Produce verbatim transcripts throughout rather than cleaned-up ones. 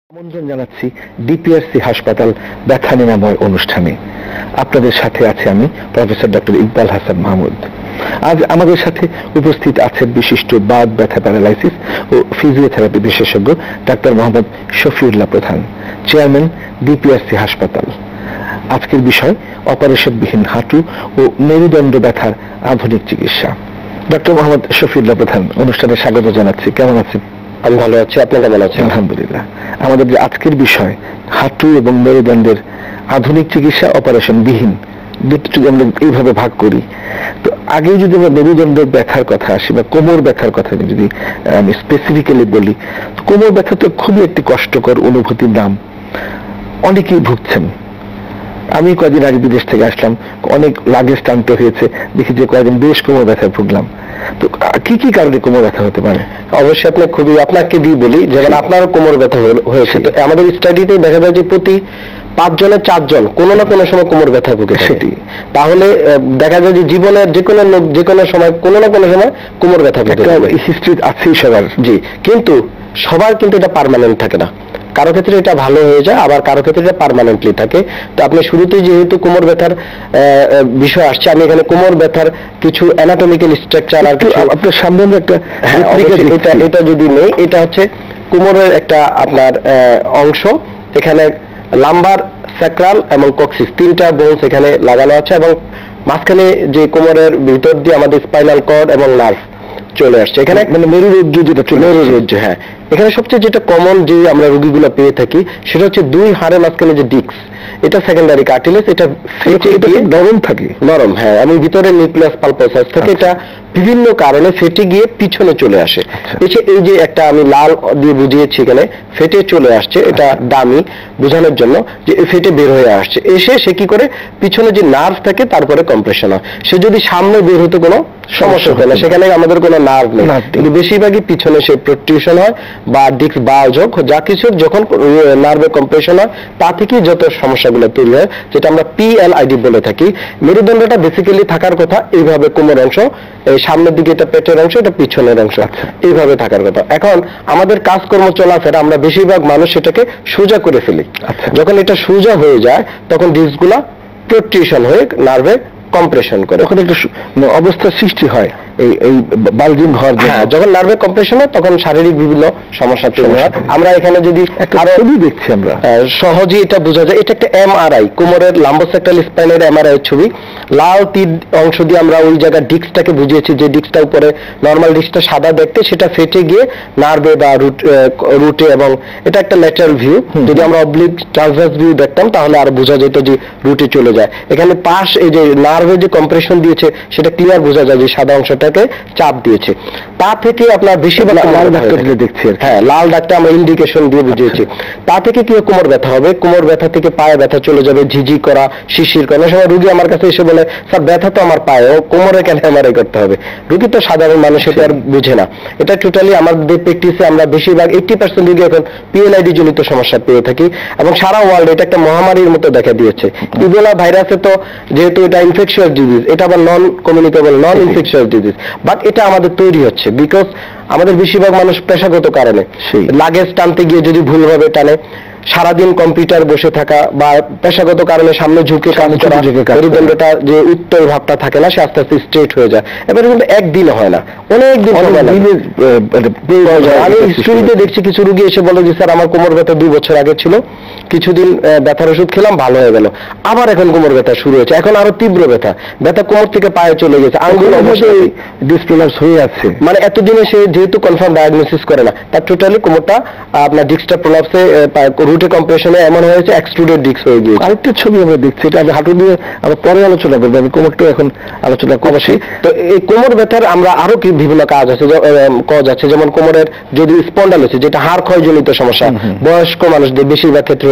আমন্ত্রণ জানাচ্ছি ডিপিআরসি হাসপাতাল ব্যথা নিরাময় অনুষ্ঠানে। আপনাদের সাথে আছে আমি প্রফেসর ডক্টর ইকবাল হাসান মাহমুদ। আজ আমাদের সাথে উপস্থিত আছেন বিশিষ্ট বাত ব্যথা প্যারালাইসিস ও ফিজিওথেরাপি বিশেষজ্ঞ doctor Mohammad Shafiullah Pradhan, chairman DPRC হাসপাতাল। আজকের বিষয় অপারেশনবিহীন হাঁটু ও মেরুদণ্ড ব্যথার আধুনিক চিকিৎসা। ডক্টর মোহাম্মদ শফিউল্লাহ প্রধান, অনুষ্ঠানে স্বাগত জানাচ্ছি। কেমন আছেন? আমি ভালো আছি, আপনি কেমন আছেন? আলহামদুলিল্লাহ। আমাদের যে আজকের বিষয় হাঁটু এবং মেরুদণ্ডের আধুনিক চিকিৎসা অপারেশন বিহীন, দুটো যদি আমরা এইভাবে ভাগ করি, তো আগে যদি আমরা মেরুদণ্ডের ব্যথার কথা আসি বা কোমর ব্যথার কথা যদি আমি স্পেসিফিক্যালি বলি, তো কোমর ব্যথা তো খুবই একটি কষ্টকর অনুভূতির নাম। অনেকেই ভুগছেন। আমি কয়েকদিন আগে বিদেশ থেকে আসলাম, অনেক লাগেজ টানতে হয়েছে, দেখি যে কয়েকদিন বেশ কোমর ব্যথায় ভুগলাম। তো কি কি কারণে কোমর ব্যথা হতে পারে? অবশ্যই আপনি খুবই আপনাকে দিয়ে বলি, যেমন আপনারও কোমর ব্যথা হয়েছে। তো আমাদের স্টাডিতে দেখা যায় যে প্রতি পাঁচ জনের চারজন কোনো না কোনো সময় কোমর ব্যথা ভুগে। সেটি তাহলে দেখা যায় যে জীবনের যে কোনো লোক যে কোনো সময় কোনো না কোনো সময় কোমর ব্যথা ভুগে। হিস্ট্রি আছেই সবার। জি, কিন্তু সবার কিন্তু এটা পার্মানেন্ট থাকে না। কারো ক্ষেত্রে এটা ভালো হয়ে যায়, আবার কারো ক্ষেত্রে এটা পার্মানেন্টলি থাকে। তো আপনি শুরুতেই যেহেতু কোমর ব্যথার বিষয় আসছে, আমি এখানে কোমর ব্যথার কিছু অ্যানাটমিক্যাল স্ট্রাকচার আর কিছু আপনার সামনে একটা এটা এটা যদি নেই, এটা হচ্ছে কোমরের একটা আপনার অংশ। এখানে লাম্বার, স্যাক্রাল এবং কক্সিস তিনটা বোনস এখানে লাগানো আছে, এবং মাঝখানে যে কোমরের ভিতর দিয়ে আমাদের স্পাইনাল কর্ড এবং নার্ভ চলে আসছে। এখানে মানে মেরুরজ্জু যেটা চলে মেরুরজ্জু, হ্যাঁ। এখানে সবচেয়ে যেটা কমন যে আমরা রোগীগুলো পেয়ে থাকি সেটা হচ্ছে দুই হাড়ের মাঝখানে যে ডিস্ক, এটা সেকেন্ডারি কার্টিলেজ, এটা নরম থাকে। নরম, হ্যাঁ। আমি ভিতরে নিউক্লিয়াস পালপোসাস থেকে এটা বিভিন্ন কারণে ফেটে গিয়ে পিছনে চলে আসে। এই যে একটা আমি লাল দিয়ে বুঝিয়েছি, এখানে ফেটে চলে আসছে, এটা দামি বোঝানোর জন্য যে ফেটে বের হয়ে আসছে। এসে সে কি করে পিছনে যে নার্ভ থাকে তারপরে কম্প্রেশন হয়। সে যদি সামনে বের হতে কোনো সমস্যা হয় না, সেখানে আমাদের কোনো নার্ভ নেই, কিন্তু বেশিরভাগই পিছনে সে প্রোট্রুশন হয় বা ডিস্ক বাল্জ হোক, যা কিছু যখন নার্ভে কম্প্রেশন হয় তা থেকে যত সমস্যাগুলো তৈরি হয়, যেটা আমরা পিএলআইডি বলে থাকি। মেরুদণ্ডটা বেসিক্যালি থাকার কথা এইভাবে, কোমর অংশ সামনের দিকে, এটা পেটের অংশ, এটা পিছনের অংশ, এইভাবে থাকার কথা। এখন আমাদের কাজকর্ম চলাফেরা আমরা বেশিরভাগ মানুষ সেটাকে সোজা করে ফেলি। যখন এটা সোজা হয়ে যায় তখন ডিস্কগুলা প্রোট্রুশন হয়ে নার্ভে কম্প্রেশন করে, ওখানে একটা অবস্থার সৃষ্টি হয় এই এই বালজিং হওয়ার জন্য। যখন নার্ভে কম্প্রেশন হয় তখন শারীরিক বিভিন্ন সমস্যা তৈরি হয়। আমরা এখানে যদি আরো ছবি দেখছি, আমরা সহজেই এটা বোঝা যায়। এটা একটা এমআরআই, কোমরের লাম্বোসেক্টাল স্পাইনের এমআরআই ছবি। লাল তীর অংশ দিয়ে আমরা ওই জায়গায় ডিস্কটাকে বুঝিয়েছি, যে ডিস্কটা উপরে নর্মাল ডিস্কটা সাদা দেখতে, সেটা ফেটে গিয়ে নার্ভে বা রুট রুটে, এবং এটা একটা ল্যাটারাল ভিউ। যদি আমরা অবলিক ট্রান্সভার্স ভিউ দেখতাম তাহলে আর বোঝা যেত যে রুটে চলে যায়। এখানে পাশ এই যে নার্ভে যে কম্প্রেশন দিয়েছে সেটা ক্লিয়ার বোঝা যায়, যে সাদা অংশটাকে চাপ দিয়েছে। তা থেকে আপনার বেশিরভাগ লাল ডাক্তার দেখছি, হ্যাঁ, লাল ডাক্তার আমরা ইন্ডিকেশন দিয়ে বুঝিয়েছি। তা থেকে কি কোমর ব্যথা হবে, কোমর ব্যথা থেকে পায়ে ব্যথা চলে যাবে, ঝিঝি করা, শিশির করা। সময় রুগী আমার কাছে এসে বলে, স্যার ব্যথা তো আমার পায়ে, ও কোমরে কেন এমআরআই করতে হবে? রুগী তো সাধারণ মানুষ, এটা আর বুঝে না। এটা টোটালি আমাদের প্র্যাকটিসে আমরা বেশিরভাগ এইটি পার্সেন্ট রুগী এখন পিএলআইডি জনিত সমস্যা পেয়ে থাকি, এবং সারা ওয়ার্ল্ড এটা একটা মহামারীর মতো দেখা দিয়েছে। ইবোলা ভাইরাসে তো যেহেতু এটা ইনফেকশিয়াস ডিজিজ, এটা আবার non communicable, non infectious disease, but এটা আমাদের তৈরি হচ্ছে বিকজ আমাদের বেশিরভাগ মানুষ পেশাগত কারণে লাগেজ টানতে গিয়ে যদি ভুলভাবে টানে, সারাদিন কম্পিউটার বসে থাকা, বা পেশাগত কারণে সামনে ঝুঁকে কাজ করা, মেরুদণ্ডটা যে উত্তর ভাবটা থাকে না, সে আস্তে আস্তে স্ট্রেট হয়ে যায়। এবারে কিন্তু একদিন হয় না, অনেক দিন। আমি হিস্ট্রিতে দেখছি কিছু রুগী এসে বলে যে স্যার আমার কোমর ব্যথা দুই বছর আগে ছিল, কিছুদিন ব্যথার ওষুধ খেলাম, ভালো হয়ে গেল, আবার এখন কোমর ব্যথা শুরু হয়েছে, এখন আরো তীব্র ব্যথা, ব্যথা কোমর থেকে পায়ে চলে গেছে, আঙ্গুল অবশ্যই ডিসপ্রোলাপস হয়ে আছে। মানে এতদিনে সে যেহেতু কনফার্ম ডায়াগনোসিস করে না, তার টোটালি কোমরটা আপনার ডিস্কটা প্রলাপসে, রুটে কম্প্রেশনে এমন হয়েছে, এক্সট্রুডেড ডিস্ক হয়ে গিয়েছে। আরেকটা ছবি আমরা দেখছি, এটা আমি হাঁটু দিয়ে আমরা পরে আলোচনা করবো, আমি কোমরটা এখন আলোচনা করছি। তো এই কোমর ব্যথার আমরা আরো কি বিভিন্ন কাজ আছে, কজ আছে, যেমন কোমরের যদি স্পন্ডালোসিস, যেটা হাড় ক্ষয়জনিত সমস্যা, বয়স্ক মানুষদের বেশিরভাগ ক্ষেত্রে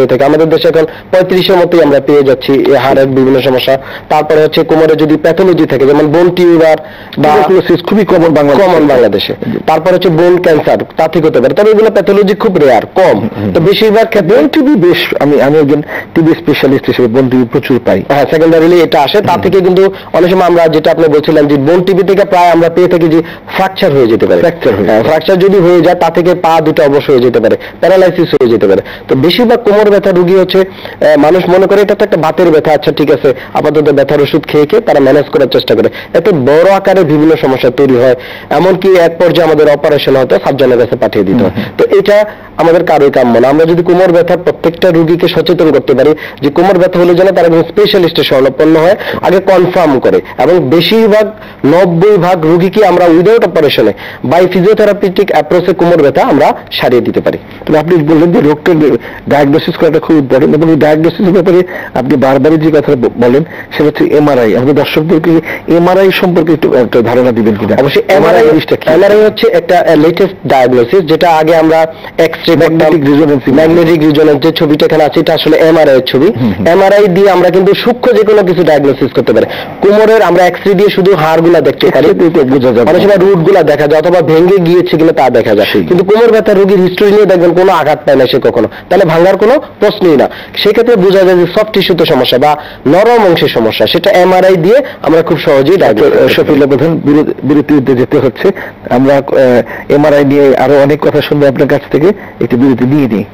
হয়ে থাকে। আমাদের দেশে এখন পঁয়ত্রিশের মতোই আমরা পেয়ে যাচ্ছি এই হাড়ের বিভিন্ন সমস্যা। তারপরে হচ্ছে কোমরে যদি প্যাথোলজি থাকে, যেমন বোন টিউবার বা খুবই কমন বাংলাদেশে কমন বাংলাদেশে। তারপর হচ্ছে বোন ক্যান্সার, তা ঠিক হতে পারে, তবে এগুলো প্যাথোলজি খুব রেয়ার, কম। তো বেশিরভাগ ক্ষেত্রে বোন টিবি বেশ, আমি আমি একজন টিবি স্পেশালিস্ট হিসেবে বোন টিবি প্রচুর পাই। হ্যাঁ, সেকেন্ডারিলি এটা আসে। তা থেকে কিন্তু অনেক সময় আমরা, যেটা আপনি বলছিলেন যে বোন টিবি থেকে প্রায় আমরা পেয়ে থাকি যে ফ্র্যাকচার হয়ে যেতে পারে। ফ্র্যাকচার হয়ে ফ্র্যাকচার যদি হয়ে যায়, তা থেকে পা দুটো অবশ্য হয়ে যেতে পারে, প্যারালাইসিস হয়ে যেতে পারে। তো বেশিরভাগ কোমর ব্যথা রোগী হচ্ছে, মানুষ মনে করে এটা তো একটা বাতের ব্যথা, আচ্ছা ঠিক আছে আপাতত ব্যথার ওষুধ খেয়ে খেয়ে তারা ম্যানেজ করার চেষ্টা করে। এত বড় আকারে বিভিন্ন সমস্যা তৈরি হয়, এমনকি এক পর্যায়ে আমাদের অপারেশন হয়তো সার্জনের কাছে পাঠিয়ে দিতে হয়। তো এটা আমাদের কারোই কাম্য না। আমরা যদি কোমর ব্যথার প্রত্যেকটা রোগীকে সচেতন করতে পারি যে কোমর ব্যথা হলে যেন তারা স্পেশালিস্টের শরণাপন্ন হয়, আগে কনফার্ম করে, এবং বেশিরভাগ নব্বই ভাগ রোগীকে আমরা উইদাউট অপারেশনে বাই ফিজিওথেরাপিউটিক অ্যাপ্রোচে কোমর ব্যথা আমরা সারিয়ে দিতে পারি। তবে আপনি বললেন যে রোগটা ডায়াগনোসিস করাটা খুব ইম্পর্টেন্ট, এবং এই ডায়াগনোসিসের ব্যাপারে আপনি বারবারই যে কথা বলেন সেটা হচ্ছে এমআরআই। আমাদের দর্শকদেরকে এমআরআই সম্পর্কে একটু একটা ধারণা দিবেন কিনা? অবশ্যই এমআরআই এমআরআই হচ্ছে একটা লেটেস্ট ডায়াগনোসিস, যেটা আগে আমরা X-ray, magnetic resonance, magnetic resonance যে ছবিটা এখানে আছে, এটা আসলে এমআরআই এর ছবি। এমআরআই দিয়ে আমরা কিন্তু সূক্ষ্ম যে কোনো কিছু ডায়াগনোসিস করতে পারি। কোমরের আমরা এক্স-রে দিয়ে শুধু হাড়গুলা দেখতে পারি, বোঝা যায়, অনেক সময় রুট গুলা দেখা যায়, অথবা ভেঙে গিয়েছে কিনা তা দেখা যায়। কিন্তু কোমর ব্যথা রোগীর হিস্ট্রি নিয়ে দেখবেন কোনো আঘাত পায় না সে কখনো, তাহলে ভাঙার কোনো প্রশ্নই না। সেক্ষেত্রে বোঝা যায় যে সফট টিস্যুতে সমস্যা বা নরম অংশের সমস্যা, সেটা এমআরআই দিয়ে আমরা খুব সহজেই ডায়াগনোসিস। শফিউল্লাহ প্রধান, বিরতিতে যেতে হচ্ছে, আমরা এমআরআই নিয়ে আরো অনেক কথা শুনবো আপনার কাছ থেকে, একটু বিরতি নিয়ে নিই।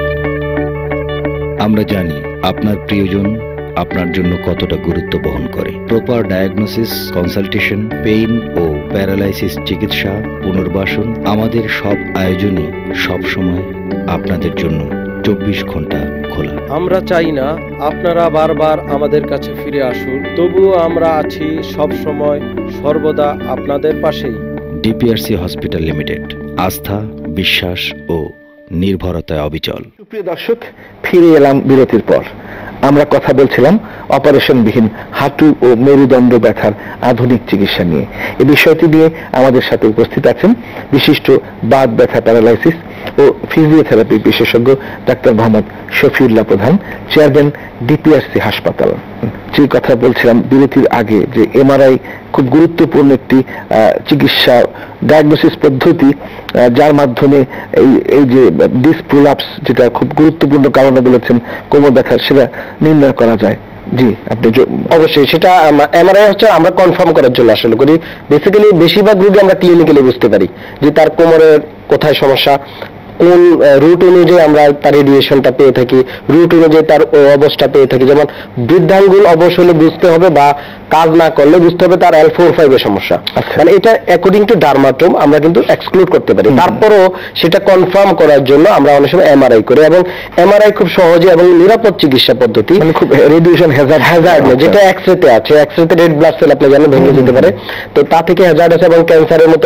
আমরা জানি আপনার প্রিয়জন আপনার জন্য কতটা গুরুত্ব বহন করে। প্রপার ডায়াগনোসিস, কনসালটেশন, পেইন ও প্যারালাইসিস চিকিৎসা, পুনর্বাসন, আমাদের সব আয়োজনে সব সময় আপনাদের জন্য চব্বিশ ঘন্টা খোলা। আমরা চাই না আপনারা বারবার আমাদের কাছে ফিরে আসুন, তবুও আমরা আছি সব সময় সর্বদা আপনাদের পাশেই। ডিপিআরসি হসপিটাল লিমিটেড, আস্থা, বিশ্বাস ও নির্ভরতায় অবিচল। প্রিয় দর্শক, ফিরে এলাম বিরতির পর। আমরা কথা বলছিলাম অপারেশনবিহীন হাঁটু ও মেরুদণ্ড ব্যথার আধুনিক চিকিৎসা নিয়ে। এই বিষয়টি নিয়ে আমাদের সাথে উপস্থিত আছেন বিশিষ্ট বাত ব্যথা, প্যারালাইসিস ও ফিজিওথেরাপি বিশেষজ্ঞ doctor Mohammad Shafiullah Pradhan, chairman DPRC হাসপাতাল। যে কথা বলছিলাম বিরতির আগে, যে এমআরআই খুব গুরুত্বপূর্ণ একটি চিকিৎসা ডায়াগনোসিস পদ্ধতি, যার মাধ্যমে এই এই যে ডিস্ক প্রোলাপস, যেটা খুব গুরুত্বপূর্ণ কারণে বলেছেন কোমর ব্যথার, সেটা নির্ণয় করা যায়। জি, আপনি অবশ্যই সেটা এমআরআই হচ্ছে আমরা কনফার্ম করার জন্য আসলে করি। বেসিক্যালি বেশিরভাগ রোগী আমরা ক্লিনিক্যালি বুঝতে পারি যে তার কোমরের কোথায় সমস্যা, কোন রুট অনুযায়ী আমরা তার রেডিয়েশনটা পেয়ে থাকি, রুট অনুযায়ী তার অবস্থা পেয়ে থাকি। যেমন বৃদ্ধাঙ্গুল অবশ্য হলে বুঝতে হবে, বা কাজ না করলে বুঝতে হবে তার এল ফোর ফাইভ এর সমস্যা। মানে এটা অ্যাকর্ডিং টু ডার্মাটোম আমরা কিন্তু এক্সক্লুড করতে পারি। তারপরও সেটা কনফার্ম করার জন্য আমরা অনেক সময় এমআরআই করি, এবং এমআরআই খুব সহজে এবং নিরাপদ চিকিৎসা পদ্ধতি, মানে খুব রেডিয়েশন হ্যাজার্ড হ্যাজার্ড যেটা এক্সরেতে আছে। এক্সরেতে রেড ব্লাড সেল আপনি জানেন ভেঙে যেতে পারে, তো তা থেকে হ্যাজার্ড আছে, এবং ক্যান্সারের মতো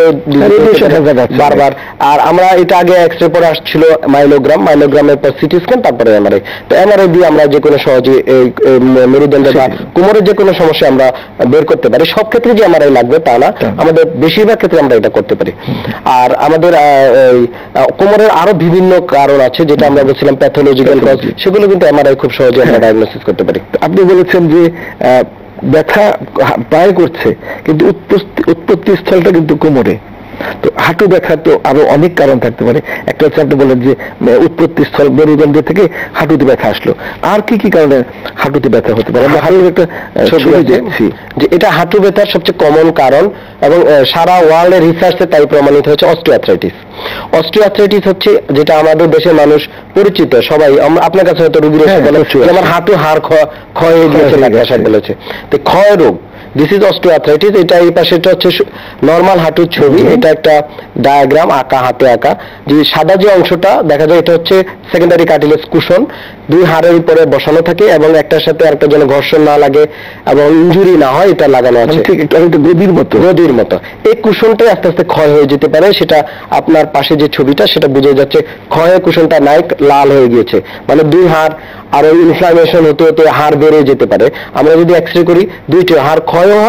বারবার। আর আমরা এটা আগে এক্সরে পরে আসছিল মাইলোগ্রাম, মাইলোগ্রামের পর সিটি স্ক্যান, তারপরে এমআরআই। তো এমআরআই দিয়ে আমরা যে কোনো সহজে মেরুদণ্ড বা কোমরের যে কোনো সমস্যা আমরা বের করতে পারি। সব ক্ষেত্রে যে এমআরআই লাগবে তা না, আমাদের বেশিরভাগ ক্ষেত্রে আমরা এটা করতে পারি। আর আমাদের কোমরের আরো বিভিন্ন কারণ আছে, যেটা আমরা বলছিলাম প্যাথোলজিক্যাল কজ, সেগুলো কিন্তু এমআরআই খুব সহজে আমরা ডায়াগনোসিস করতে পারি। আপনি বলেছেন যে ব্যথা পায়ে করছে, কিন্তু উৎপত্তি স্থলটা কিন্তু কোমরে। তো হাঁটু ব্যথা তো আরো অনেক কারণ থাকতে পারে। একটা হচ্ছে আপনি বলেন যে উৎপত্তি স্থল মেরুদণ্ড থেকে হাঁটুতে ব্যথা আসলো, আর কি কি কারণে হাঁটুতে ব্যথা হতে পারে? আমরা হাঁটুর একটা ছবি দেখছি যে এটা হাঁটু ব্যথার সবচেয়ে কমন কারণ, এবং সারা ওয়ার্ল্ডের রিসার্চে তাই প্রমাণিত হচ্ছে অস্টিওআর্থ্রাইটিস। অস্টিওআর্থ্রাইটিস হচ্ছে যেটা আমাদের দেশের মানুষ পরিচিত, সবাই আপনার কাছে হয়তো রোগীর আমার হাঁটু হাড় ক্ষয় হয়ে গিয়েছে, বলেছে তো ক্ষয় রোগ, দিস ইজ অস্টিওআর্থ্রাইটিস। এটা এই পাশেটা হচ্ছে নর্মাল হাঁটুর ছবি, এটা একটা ডায়াগ্রাম আঁকা, হাতে আঁকা। যে সাদা যে অংশটা দেখা যায়, এটা হচ্ছে সেকেন্ডারি কার্টিলেজ কুশন, দুই হাড়ের উপরে বসানো থাকে, এবং একটার সাথে আরেকটা যেন ঘর্ষণ না লাগে এবং ইনজুরি না হয়, এটা লাগানো আছে ঠিক একটু গদির মতো গদির মতো। এই কুশনটাই আস্তে আস্তে ক্ষয় হয়ে যেতে পারে, সেটা আপনার পাশে যে ছবিটা সেটা বুঝে যাচ্ছে ক্ষয়ে কুশনটা নাই, লাল হয়ে গিয়েছে, মানে দুই হাড় আরো ইনফ্লামেশন হতে হতে হাড় বেড়ে যেতে পারে। আমরা যদি এক্সরে করি, দুইটি হাড় ক্ষয়ও হয়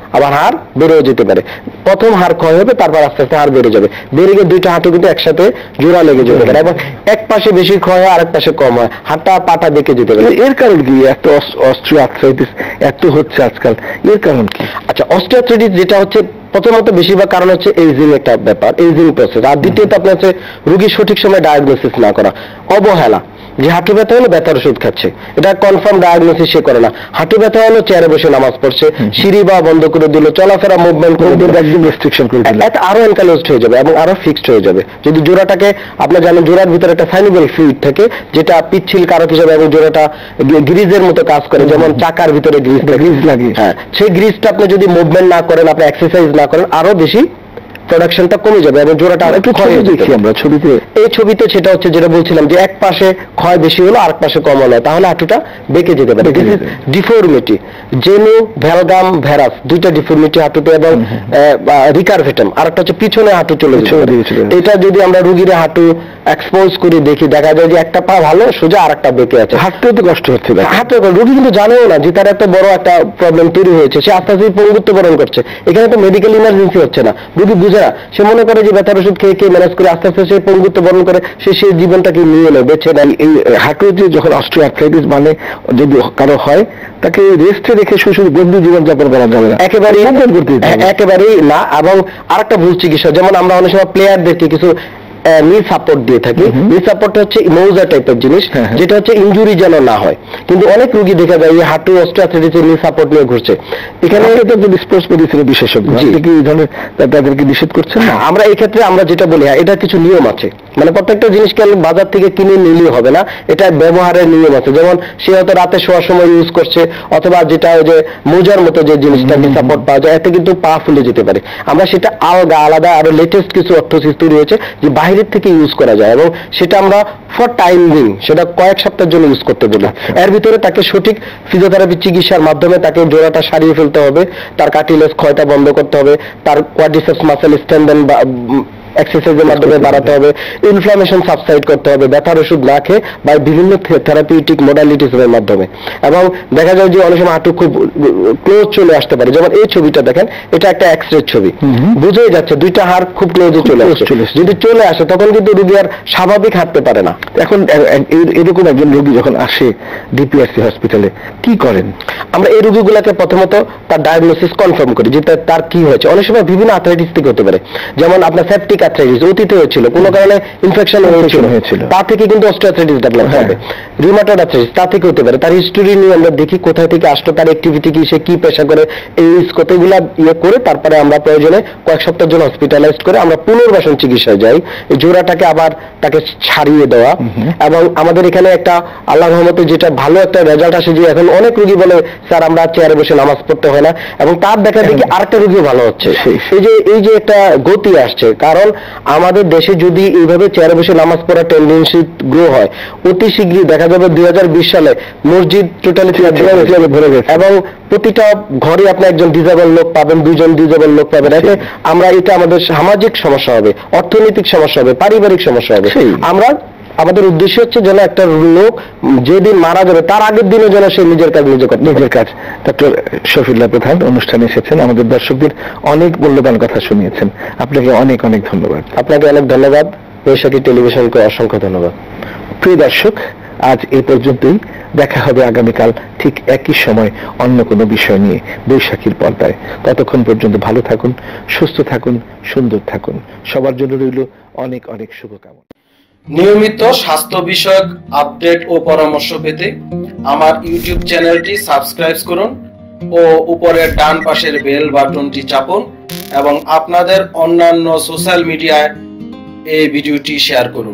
আবার হাড় বেড়েও যেতে পারে। প্রথম হাড় ক্ষয় হবে, তারপর আস্তে আস্তে হাড় বেড়ে যাবে, বেড়ে গিয়ে দুইটা হাঁটু কিন্তু একসাথে জোড়া লেগে যেতে পারে, এবং এক পাশে বেশি ক্ষয় হয়, আরেক পাশে কম হয়, হাতটা পাটা দেখে যেতে পারে। এর কারণ কি এত অস্টিওআর্থ্রাইটিস এত হচ্ছে আজকাল, এর কারণ কি? আচ্ছা, অস্টিওআর্থ্রাইটিস যেটা হচ্ছে প্রথমত বেশিরভাগ কারণ হচ্ছে এইজিং একটা ব্যাপার, এইজিং প্রসেস। আর দ্বিতীয়ত আপনার হচ্ছে রোগী সঠিক সময় ডায়াগনোসিস না করা, অবহেলা, যে হাঁটু ব্যথা হলো ব্যথার ওষুধ খাচ্ছে, এটা কনফার্ম ডায়াগনোসিস সে করে না। হাঁটু ব্যথা হলো চেয়ারে বসে নামাজ পড়ছে, সিঁড়ি বা বন্ধ করে দিল, চলাফেরা মুভমেন্ট করে দিল, একদম রেস্ট্রিকশন করে দিল, এটা আরো এনকালোজড হয়ে যাবে এবং আরো ফিক্সড হয়ে যাবে। যদি জোড়াটাকে আপনার জানেন, জোড়ার ভিতরে একটা সাইনিবল ফ্লুইড থাকে যেটা পিচ্ছিল কারক হিসেবে এবং জোড়াটা গ্রিজের মতো কাজ করে, যেমন চাকার ভিতরে গ্রিজ গ্রিজ লাগে, হ্যাঁ, সেই গ্রিজটা আপনি যদি মুভমেন্ট না করেন, আপনি এক্সারসাইজ না করেন, আরো বেশি প্রোডাকশনটা কমে যাবে এবং জোড়াটা একটু ক্ষয় দেখি আমরা ছবিতে। এই ছবিতে সেটা হচ্ছে যেটা বলছিলাম, যে এক পাশে ক্ষয় বেশি হলো, আরেক পাশে কম হলো, তাহলে হাঁটুটা বেঁকে যেতে পারে। ডিফর্মিটি, জেনু ভ্যালগাম ভ্যারাস, দুইটা ডিফর্মিটি হাঁটুতে, এবং রিকারভেটাম, আরেকটা হচ্ছে পিছনে হাঁটু চলে যাবে। এটা যদি আমরা রুগীর হাঁটু এক্সপোজ করে দেখি, দেখা যায় যে একটা পা ভালো সোজা, আরেকটা বেঁকে আছে, হাঁটতেও তো কষ্ট হচ্ছে, হাঁটতে রোগী কিন্তু জানেও না যে তার এত বড় একটা প্রবলেম তৈরি হয়েছে, সে আস্তে আস্তে পঙ্গুত্ব বরণ করছে। এখানে তো মেডিকেল ইমার্জেন্সি হচ্ছে না, রোগী বুঝে না, সে মনে করে যে ব্যথার ওষুধ খেয়ে খেয়ে ম্যানেজ করে আস্তে আস্তে সে পঙ্গুত্ব বরণ করে, সে সেই জীবনটাকে নিয়ে নেয়, বেছে নেয়। এই হাঁটু যে যখন অস্টিওআর্থ্রাইটিস মানে যদি কারো হয়, তাকে রেস্টে রেখে শুধু গম্ভীর জীবন যাপন করা যাবে না, একেবারেই একেবারেই না। এবং আরেকটা ভুল চিকিৎসা, যেমন আমরা অনেক সময় প্লেয়ারদেরকে কিছু নি সাপোর্ট দিয়ে থাকি। নি সাপোর্ট হচ্ছে মৌজা টাইপের জিনিস, যেটা হচ্ছে ইনজুরি যেন না হয়, কিন্তু অনেক রোগী দেখা যায় এই হাঁটু অস্টিওআর্থ্রাইটিসের নি সাপোর্ট নিয়ে ঘুরছে। এখানে স্পোর্টস মেডিসিনের বিশেষজ্ঞ কি এই ধরনের তাদেরকে নিষেধ করছেন না? আমরা এই ক্ষেত্রে আমরা যেটা বলি, হ্যাঁ, এটা কিছু নিয়ম আছে, মানে প্রত্যেকটা জিনিসকে বাজার থেকে কিনে নিলেই হবে না, এটা ব্যবহারের নিয়ম আছে। যেমন সে হয়তো রাতে শোয়ার সময় ইউজ করছে, অথবা যেটা ওই যে মোজার মতো যে জিনিসটা সাপোর্ট পাওয়া যায়, এতে কিন্তু পা ফুলে যেতে পারে। আমরা সেটা আলগা আলাদা আরো লেটেস্ট কিছু অর্থোসিস তৈরি হয়েছে যে বাইরের থেকে ইউজ করা যায়, এবং সেটা আমরা ফর টাইম বিং সেটা কয়েক সপ্তাহের জন্য ইউজ করতে বলি। এর ভিতরে তাকে সঠিক ফিজিওথেরাপি চিকিৎসার মাধ্যমে তাকে জোড়াটা সারিয়ে ফেলতে হবে, তার কার্টিলেজ ক্ষয়টা বন্ধ করতে হবে, তার কোয়াড্রিসেপস মাসেল স্ট্রেনথেন বা এক্সারসাইজের মাধ্যমে বাড়াতে হবে, ইনফ্লামেশন সাবসাইড করতে হবে ব্যথার ওষুধ না খেয়ে বা বিভিন্ন থেরাপিউটিক মডালিটিস এর মাধ্যমে। এবং দেখা যায় যে অনেক সময় হাঁটু খুব ক্লোজ চলে আসতে পারে, যেমন এই ছবিটা দেখেন, এটা একটা এক্স-রে ছবি, বুঝেই যাচ্ছে দুইটা হাড় খুব ক্লোজে চলে আসছে। যদি চলে আসে তখন কিন্তু রোগী আর স্বাভাবিক হাঁটতে পারে না। এখন এরকম একজন রোগী যখন আসে ডিপিআরসি হসপিটালে, কি করেন? আমরা এই রোগীগুলোকে প্রথমত তার ডায়াগনোসিস কনফার্ম করি যে তার কি হয়েছে। অনেক সময় বিভিন্ন আর্থ্রাইটিস থেকে হতে পারে, যেমন আপনার সেপটিক আর্থ্রাইটিস অতীতে হয়েছিল, কোনো কারণে ইনফেকশন হয়েছিল, তা থেকে কিন্তু অস্টিওআর্থ্রাইটিস ডেভেলপ হবে। রিউমাটয়েড আর্থ্রাইটিস তা থেকে হতে পারে। তার হিস্টোরি নিয়ে আমরা দেখি কোথায় থেকে আসলো, তার অ্যাক্টিভিটি কি, সে কি পেশা করে, এই কতগুলা ইয়ে করে তারপরে আমরা প্রয়োজনে কয়েক সপ্তাহের জন্য হসপিটালাইজড করে আমরা পুনর্বাসন চিকিৎসায় যাই, এই জোড়াটাকে আবার তাকে ছাড়িয়ে দেওয়া। এবং আমাদের এখানে একটা আল্লাহর রহমতে যেটা ভালো একটা রেজাল্ট আসে, যে এখন অনেক রোগী বলে স্যার আমরা চেয়ারে বসে নামাজ পড়তে হয় না, এবং তার দেখা দেখি আরেকটা রোগী ভালো হচ্ছে। এই যে এই যে একটা গতি আসছে, কারণ আমাদের দেশে যদি এইভাবে চেয়ারে বসে নামাজ পড়ার টেন্ডেন্সি গ্রো হয়, অতি শীঘ্রই দেখা যাবে দুই হাজার বিশ সালে মসজিদ টোটালি ভরে গেছে, এবং প্রতিটা ঘরে আপনি একজন ডিজেবল লোক পাবেন, দুজন ডিজেবল লোক পাবেন। এতে আমরা এটা আমাদের সামাজিক সমস্যা হবে, অর্থনৈতিক সমস্যা হবে, পারিবারিক সমস্যা হবে। আমরা আমাদের উদ্দেশ্য হচ্ছে যেন একটা লোক যেদিন মারা যাবে তার আগের দিনে যেন সে নিজের কাজ নিজে করতে নিজের কাজ। ডক্টর শফিউল্লাহ প্রধান অনুষ্ঠানে এসেছেন, আমাদের দর্শকদের অনেক মূল্যবান কথা শুনিয়েছেন, আপনাকে অনেক অনেক ধন্যবাদ। আপনাকে অনেক ধন্যবাদ, বৈশাখী টেলিভিশনকে অসংখ্য ধন্যবাদ। প্রিয় দর্শক, আজ এই পর্যন্তই, দেখা হবে আগামীকাল ঠিক একই সময় অন্য কোনো বিষয় নিয়ে বৈশাখীর পর্দায়। ততক্ষণ পর্যন্ত ভালো থাকুন, সুস্থ থাকুন, সুন্দর থাকুন, সবার জন্য রইল অনেক অনেক শুভকামনা। নিয়মিত স্বাস্থ্য বিষয়ক আপডেট ও পরামর্শ পেতে আমার ইউটিউব চ্যানেলটি সাবস্ক্রাইব করুন ও উপরের ডান পাশের বেল বাটনটি চাপুন, এবং আপনাদের অন্যান্য সোশ্যাল মিডিয়ায় এই ভিডিওটি শেয়ার করুন।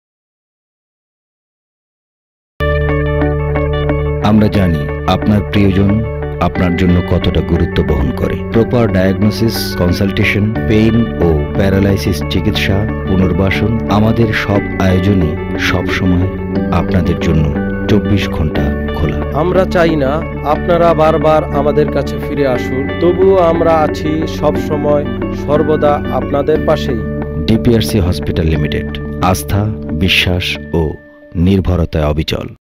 আমরা জানি আপনার প্রিয়জন আপনার জন্য কতটা গুরুত্ব বহন করে। প্রপার ডায়াগনোসিস, কনসালটেশন, পেইন ও প্যারালাইসিস চিকিৎসা, পুনর্বাসন, আমাদের সব আয়োজনই সব সময় আপনাদের জন্য চব্বিশ ঘন্টা খোলা। আমরা চাই না আপনারা বারবার আমাদের কাছে ফিরে আসুন, তবুও আমরা আছি সব সময় সর্বদা আপনাদের পাশেই। ডিপিআরসি হসপিটাল লিমিটেড, আস্থা, বিশ্বাস ও নির্ভরতায় অবিচল।